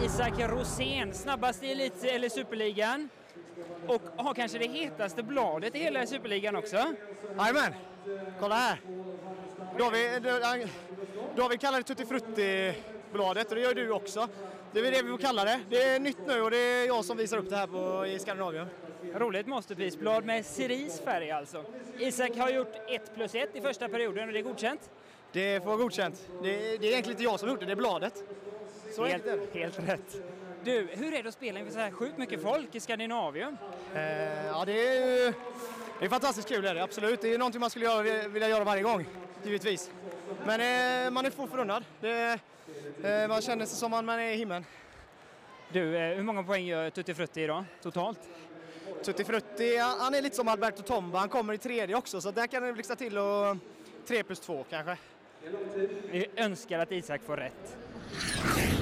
Isak Rosén, snabbast i eller Superligan. Och har kanske det hetaste bladet i hela Superligan också. Jajamän, kolla här. David kallar det Tutti Frutti-bladet och det gör du också. Det är det vi får kalla det. Det är nytt nu och det är jag som visar upp det här i Skandinavien. Roligt masterpiece-blad med cerise färg alltså. Isak har gjort 1+1 i första perioden och det är godkänt. Det får vara godkänt. Det är egentligen inte jag som har gjort det, det är bladet. Så helt rätt. Du, hur är det att spela inför så här sjukt mycket folk i Skandinavien? Ja, det är fantastiskt kul, är det, absolut. Det är någonting man skulle vilja göra varje gång, givetvis. Men man är få förunnad. Man känner sig som man är i himlen. Du, hur många poäng gör Tutti Frutti idag, totalt? Tutti Frutti, han är lite som Alberto Tomba. Han kommer i tredje också, så där kan det blixtra till och 3+2 kanske. Vi önskar att Isak får rätt.